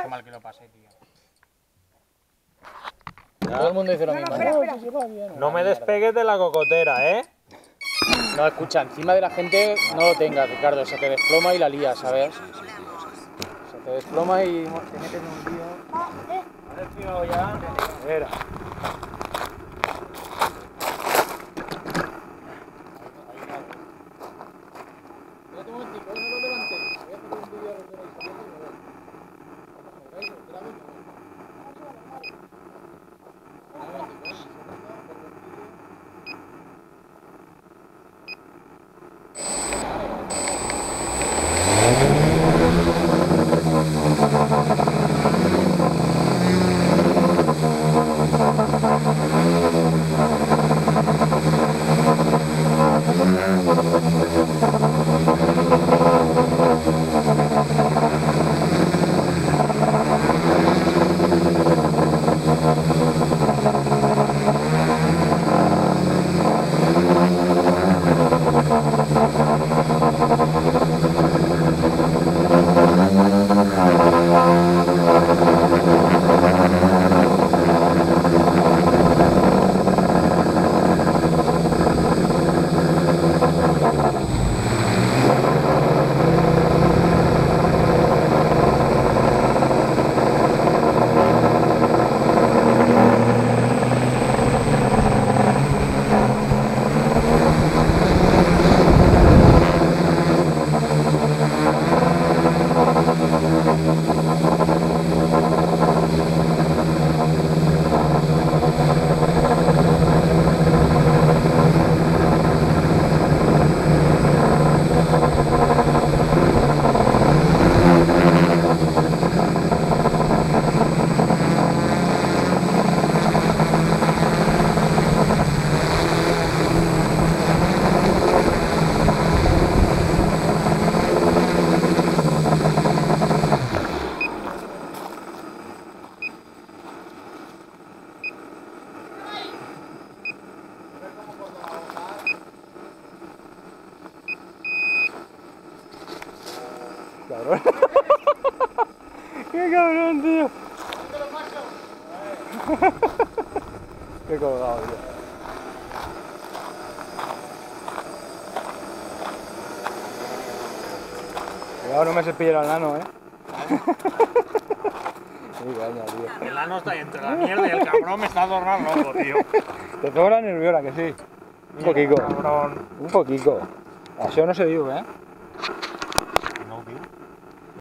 qué mal que lo pasé, tío. Todo el mundo dice lo mismo. No me despegues de la cocotera, ¿eh? No, escucha, encima de la gente no lo tengas, Ricardo. Se te desploma y la lías, ¿sabes? Se te desploma y te metes en un lío. ¿Has despegado ya? Era. Espérate un momentico, no lo levantéis. Voy a hacer un vídeo de lo que vais haciendo y me voy. Cuando salgáis, os grabo y me voy. Un momentico, un segundo, pongo el vídeo. Cabrón. Qué cabrón, tío. Qué colgado, tío. Cuidado, no me cepille el nano, Qué caña, tío. El nano está ahí entre la mierda y el cabrón me está tornando loco, tío. Te sobra nerviola, que sí. Un poquito. Cabrón. Un poquito. Això no se diu,